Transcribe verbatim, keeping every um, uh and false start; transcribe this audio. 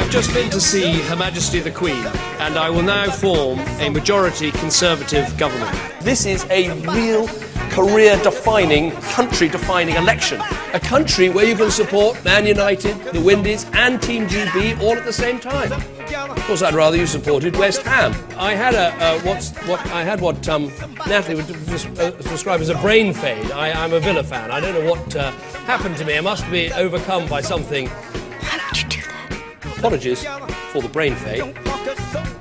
I've just been to see Her Majesty the Queen, and I will now form a majority Conservative government. This is a real career-defining, country-defining election. A country where you can support Man United, the Windies and Team G B all at the same time. Of course, I'd rather you supported West Ham. I had a uh, what's what I had what um, Natalie would des uh, describe as a brain fade. I, I'm a Villa fan. I don't know what uh, happened to me. I must be overcome by something. Why would you do that? Apologies for the brain fade.